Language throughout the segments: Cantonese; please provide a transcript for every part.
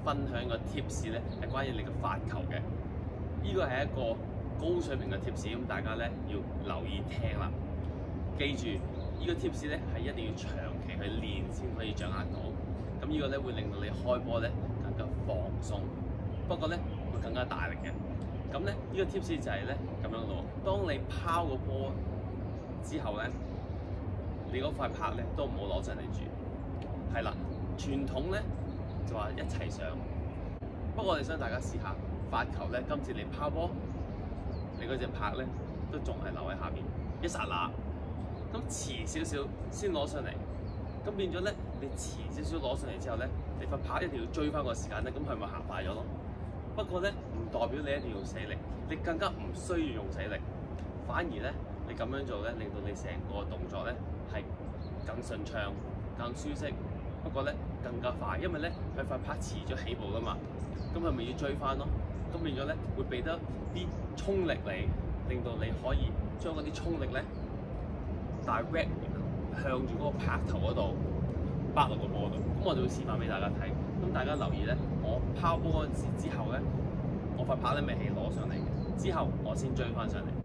分享個 tips 咧，係關於你嘅發球嘅。呢個係一個高水平嘅 tips，咁大家咧要留意聽啦。記住，呢個 tips 咧係一定要長期去練先可以掌握到。咁呢個咧會令到你開波咧更加放鬆，不過咧會更加大力嘅。咁咧呢個 tips 就係咧咁樣咯。當你拋個波之後咧，你嗰塊拍咧都唔好攞上嚟住。係啦，傳統咧就話一齊上。不過我哋想大家試下發球咧，今次你拋波，你嗰隻拍咧都仲係留喺下邊一剎那。咁遲少少先攞上嚟，咁變咗咧，你遲少少攞上嚟之後咧，你塊拍一定要追翻個時間咧，咁係咪行快咗咯？不過咧，唔代表你一定要用死力，你更加唔需要用死力，反而咧，你咁樣做咧，令到你成個動作咧係更順暢、更舒適，不過咧更加快，因為咧佢塊拍遲咗起步噶嘛，咁係咪要追翻咯？咁變咗咧會俾得啲衝力你，令到你可以將嗰啲衝力咧direct向住嗰個拍頭嗰度擺落個波度，咁我就會示範俾大家睇。咁大家留意咧，我拋波嗰陣時之後咧，我塊拍咧未起攞上嚟嘅，之後我先追翻上嚟。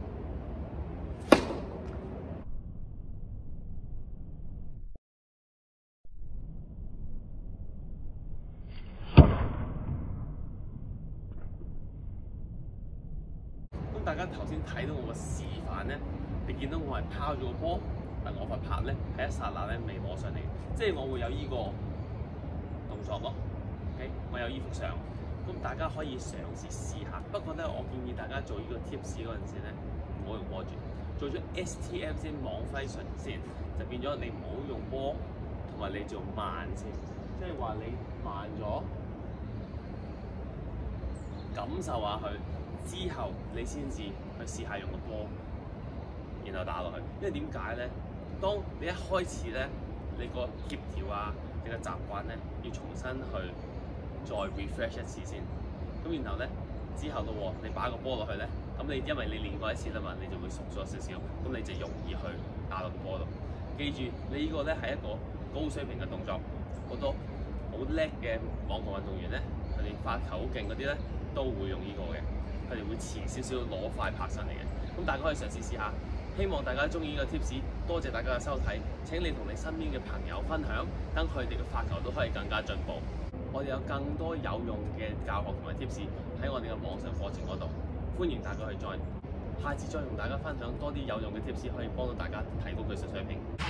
咁大家頭先睇到我個示範咧，你見到我係拋咗個波。但我塊拍咧喺一剎那咧未攞上嚟，即係我會有依個動作咯。OK， 我有依幅相，咁大家可以嘗試試下。不過咧，我建議大家做呢個 tips 嗰陣時咧，唔好用波住，做咗 STM 先網揮術先，就變咗你唔好用波，同埋你做慢先，即係話你慢咗，感受下佢之後，你先至去試下用個波，然後打落去。因為點解咧？當你一開始咧，你個協調啊，你個習慣咧，要重新去再 refresh 一次先。咁然後咧，之後咯喎，你擺個波落去咧，咁你因為你練過一次啦嘛，你就會熟咗少少，咁你就容易去打落個波度。記住，你呢個咧係一個高水平嘅動作，好多好叻嘅網球運動員咧，佢哋發球好勁嗰啲咧，都會用呢個嘅，佢哋會遲少少攞塊拍上嚟嘅。咁大家可以嘗試試下。希望大家中意呢個 tips， 多謝大家嘅收睇。請你同你身邊嘅朋友分享，等佢哋嘅發球都可以更加進步。我哋有更多有用嘅教學同埋 tips 喺我哋嘅網上課程嗰度，歡迎大家去 join。下次再同大家分享多啲有用嘅 tips，可以幫到大家提高技術水平。